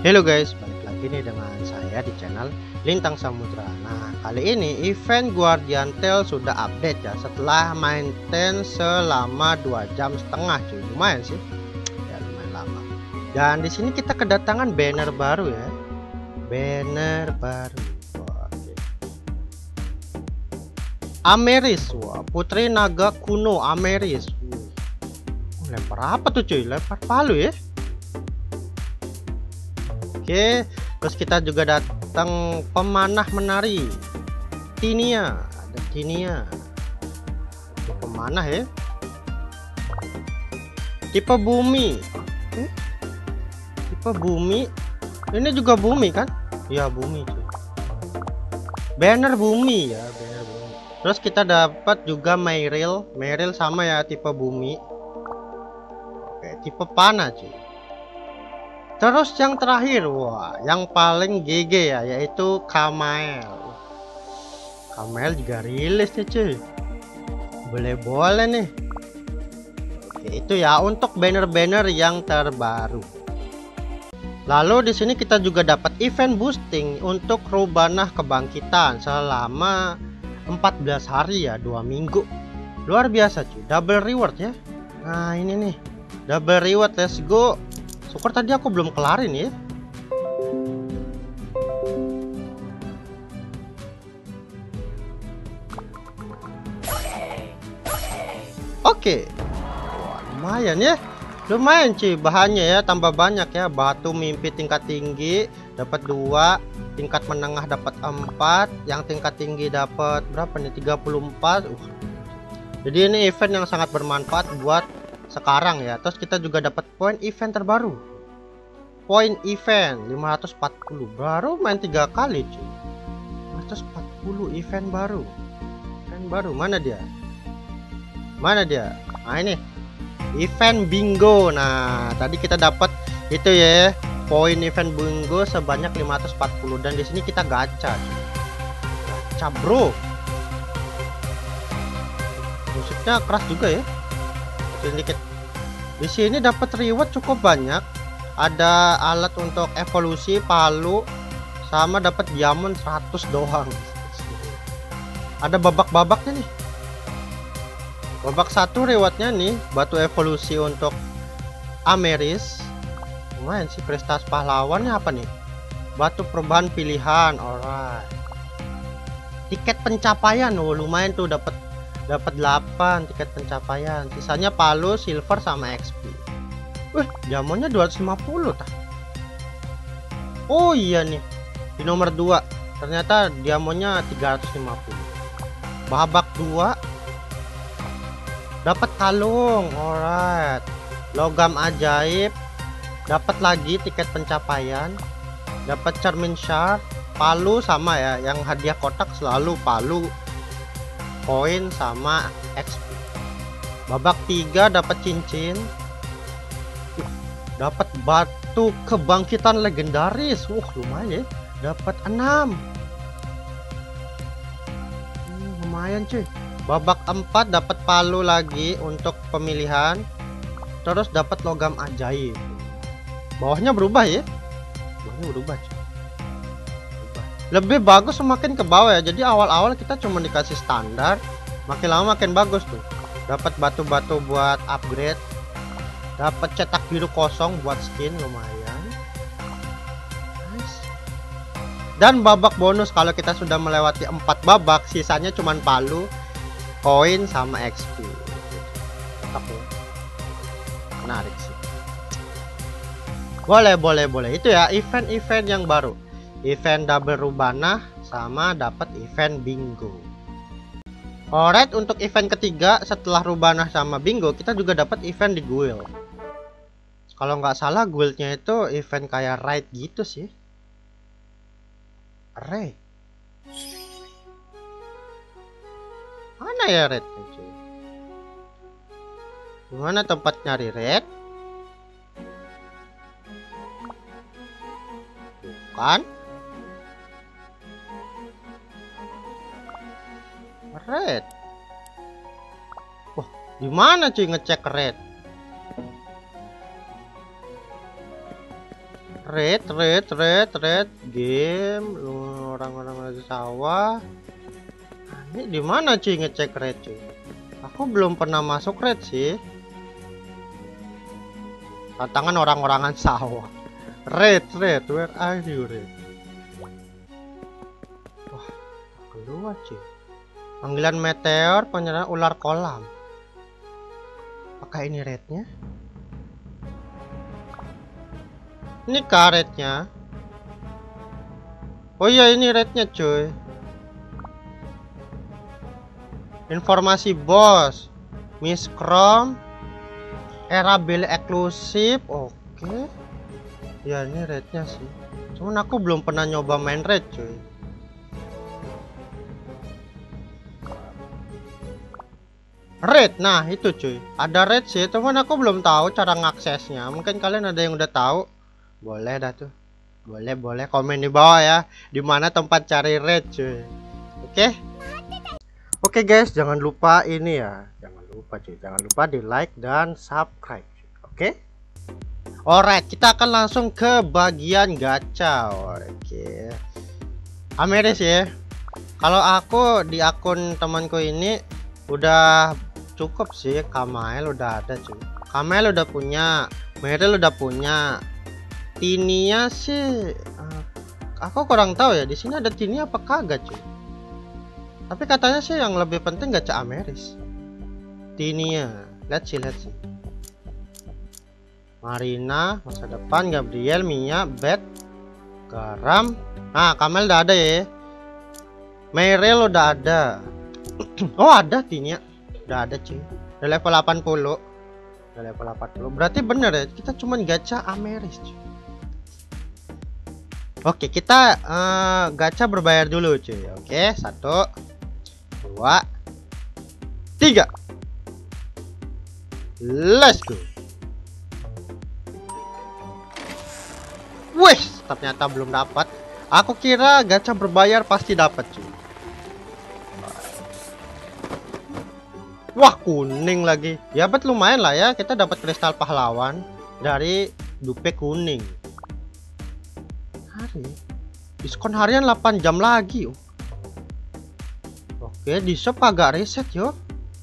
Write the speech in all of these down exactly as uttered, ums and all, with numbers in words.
Halo guys, balik lagi nih dengan saya di channel Lintang Samudra. Nah, kali ini event Guardian Tale sudah update ya, setelah maintain selama dua jam setengah cuy. Lumayan sih. Ya, lumayan lama. Dan di sini kita kedatangan banner baru ya. Banner baru. Wah, oke. Ameris, wah, Putri Naga Kuno Ameris. Uh, lempar apa tuh cuy? Lempar palu ya. Oke, terus kita juga datang pemanah menari Tinia, ada Tinia. Oke, pemanah ya. Tipe bumi. Oke. Tipe bumi. Ini juga bumi kan? Ya, bumi cuy. Banner bumi ya, banner bumi. Terus kita dapat juga Meryl, Meryl sama ya, tipe bumi. Oke, tipe panah cuy. Terus yang terakhir, wah, yang paling G G ya, yaitu Kamael. Kamael juga rilis nih cuy. Boleh-boleh nih. Oke, itu ya untuk banner-banner yang terbaru. Lalu di sini kita juga dapat event boosting untuk Rubanah Kebangkitan selama empat belas hari ya, dua minggu. Luar biasa cuy, double reward ya. Nah, ini nih. Double reward, let's go. Syukur tadi aku belum kelarin ya. Oke. Wah, lumayan ya. Lumayan cuy, bahannya ya tambah banyak ya. Batu mimpi tingkat tinggi dapat dua, tingkat menengah dapat empat, yang tingkat tinggi dapat berapa nih? tiga puluh empat. Uh. Jadi ini event yang sangat bermanfaat buat sekarang ya. Terus kita juga dapat poin event terbaru. Poin event lima ratus empat puluh, baru main tiga kali cuy. lima ratus empat puluh event baru. Event baru mana dia? Mana dia? Nah, ini event bingo. Nah, tadi kita dapat itu ya, poin event bingo sebanyak lima ratus empat puluh, dan di sini kita gacha. Cuy. Gacha, bro. Musiknya keras juga ya. Sedikit. Di sini dapat reward cukup banyak. Ada alat untuk evolusi, palu, sama dapat diamond seratus doang. Ada babak-babaknya nih. Babak satu rewardnya nih, batu evolusi untuk Ameris. Lumayan sih. Prestasi pahlawannya apa nih? Batu perubahan pilihan. Alright. Tiket pencapaian, oh lumayan tuh, dapat dapat delapan tiket pencapaian. Sisanya palu, silver sama X P. Wih, diamondnya dua ratus lima puluh tah. Oh iya nih, di nomor dua ternyata diamondnya tiga ratus lima puluh. Babak dua dapat kalung. Alright. Logam ajaib, dapat lagi tiket pencapaian, dapat cermin shard, palu sama ya, yang hadiah kotak selalu palu, koin sama X P. Babak tiga dapat cincin, dapat batu kebangkitan legendaris. Wah, lumayan ya, dapat enam. Hmm, lumayan cuy. Babak empat dapat palu lagi untuk pemilihan, terus dapat logam ajaib. Bawahnya berubah ya, bawahnya berubah cuy. Berubah. Lebih bagus semakin ke bawah ya. Jadi awal-awal kita cuma dikasih standar, makin lama makin bagus tuh. Dapat batu-batu buat upgrade, dapat cetak biru kosong buat skin, lumayan. Nice. Dan babak bonus kalau kita sudah melewati empat babak, sisanya cuman palu, koin sama X P. Mantap ya. Menarik sih. Boleh, boleh, boleh. Itu ya event-event yang baru. Event double Rubanah sama dapat event bingo. Alright, untuk event ketiga setelah Rubanah sama bingo, kita juga dapat event di guild. Kalau nggak salah guildnya itu event kayak raid gitu sih. Raid. Mana ya raid? Gimana tempat nyari raid? Bukan. Raid. Wah, di mana cuy ngecek raid? Red, red, red, red game. Lu orang-orang lagi sawah. Nah, ini di mana cuy ngecek red cuy? Aku belum pernah masuk red sih. Tantangan orang-orangan sawah. Red, red, where are you red? Wah, keluar cuy. Panggilan meteor, penyerang ular kolam. Apakah ini rednya? Ini karetnya. Oh iya, ini rednya cuy. Informasi bos. Miss Chrome. Era Billy eksklusif. Oke. Ya ini rednya sih. Cuman aku belum pernah nyoba main red cuy. Red, nah itu cuy. Ada red sih, cuman aku belum tahu cara ngaksesnya. Mungkin kalian ada yang udah tahu. Boleh dah tuh. Boleh, boleh komen di bawah ya. Dimana tempat cari red cuy. Oke. Oke guys, jangan lupa ini ya. Jangan lupa cuy. Jangan lupa di like dan subscribe. Oke. Alright, kita akan langsung ke bagian gacha. Oke. Ameris ya. Kalau aku di akun temanku ini udah cukup sih. Kamael udah ada cuy. Kamael udah punya. Meryl udah punya. Tinia sih uh, aku kurang tahu ya, di sini ada Tinia apa kagak cuy. Tapi katanya sih yang lebih penting gacha Ameris. Tinia, let's see, let's see. Marina, masa depan, Gabriel, Mia, Beth, Garam. Nah, Kamel udah ada ya. Meryl udah ada. Oh ada Tinia, udah ada cuy. Udah level delapan puluh. Udah level delapan puluh. Berarti bener ya, kita cuman gacha Ameris cuy. Oke, kita uh, gacha berbayar dulu cuy. Oke, satu, dua, tiga. Let's go. Wih, ternyata belum dapat. Aku kira gacha berbayar pasti dapat cuy. Wah, kuning lagi. Ya bet lumayan lah ya, kita dapat kristal pahlawan dari dupe kuning. Hari diskon harian delapan jam lagi. Oh. Oke, di shop agak reset yo.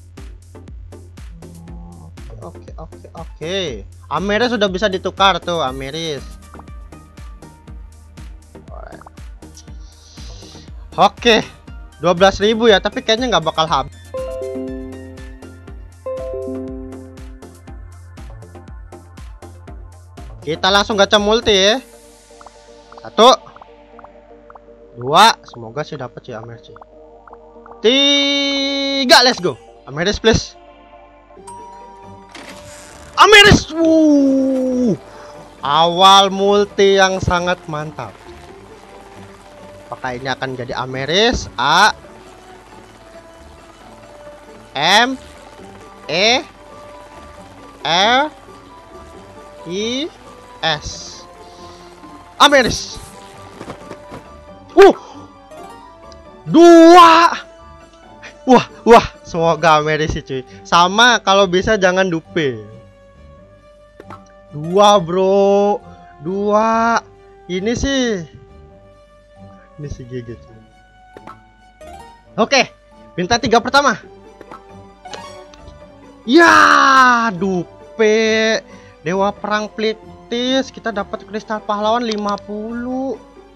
Oke, oke, oke. Ameris sudah bisa ditukar tuh, Ameris. Oke, dua belas ribu ya, tapi kayaknya nggak bakal habis. Kita langsung gacha multi ya. Satu, dua, semoga sih dapat ya Ameris. Tiga, let's go. Ameris please. Ameris, wuh. Awal multi yang sangat mantap. Apakah ini akan jadi Ameris? A, M, E, L, I, S. Ameris. Uh. Dua. Wah, wah, semoga Ameris sih cuy. Sama kalau bisa jangan dupe. Dua, bro. Dua. Ini sih. Ini sih G G cuy. Oke, bintang tiga pertama. Ya, dupe. Dewa perang Plitis, kita dapat kristal pahlawan lima puluh.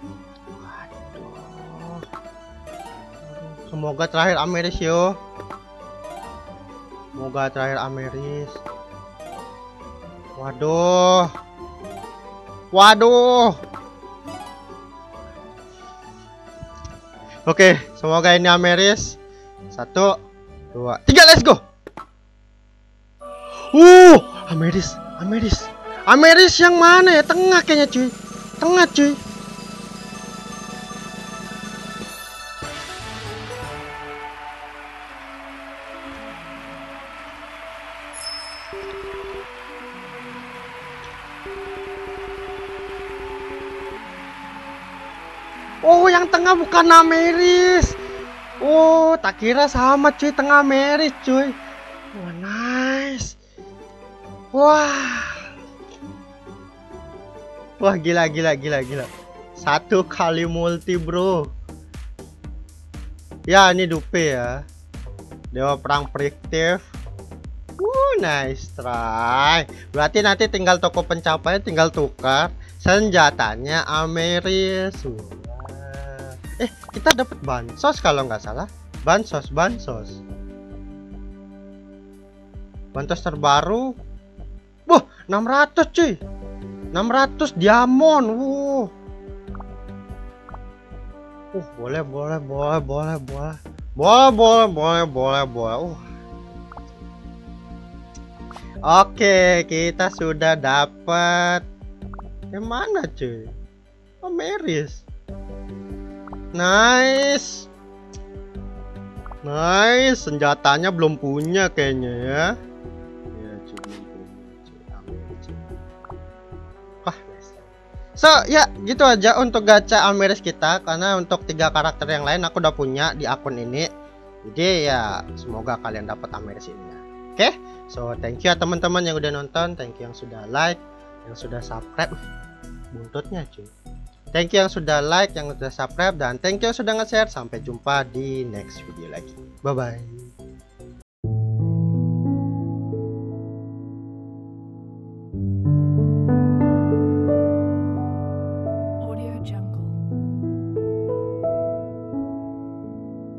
Waduh. Semoga terakhir Ameris yo. Semoga terakhir Ameris. Waduh. Waduh. Oke, semoga ini Ameris. Satu, dua, tiga, let's go. Uh, Ameris, Ameris. Ameris yang mana ya? Tengah kayaknya cuy. Tengah cuy. Oh, yang tengah bukan Ameris. Oh, tak kira sama cuy, tengah Ameris cuy. Wah, nice. Wah. Wah, gila gila gila gila. Satu kali multi, bro. Ya, ini dupe ya. Dewa perang prediktif. Uh, nice try. Berarti nanti tinggal toko pencapaian, tinggal tukar senjatanya Ameris. Wah. Eh, kita dapat bansos kalau nggak salah. Bansos, bansos. Bansos terbaru. Wah, enam ratus cuy. enam ratus diamond. Wuh. Uh, boleh, boleh, boleh, boleh, boleh. Boleh, boleh, boleh, boleh, boleh. Uh. Oke, kita sudah dapat. Yang mana cuy? Ameris. Nice. Nice, senjatanya belum punya kayaknya ya. Ya, cuy, belum punya, cuy. Ameris, cuy. Wah, nice. So, ya gitu aja untuk gacha Ameris kita. Karena untuk tiga karakter yang lain aku udah punya di akun ini. Jadi ya semoga kalian dapat Ameris ini ya. Oke, so thank you ya teman-teman yang udah nonton, thank you yang sudah like, yang sudah subscribe. Buntutnya cuy. Thank you yang sudah like, yang sudah subscribe, dan thank you yang sudah nge-share. Sampai jumpa di next video lagi. Bye bye.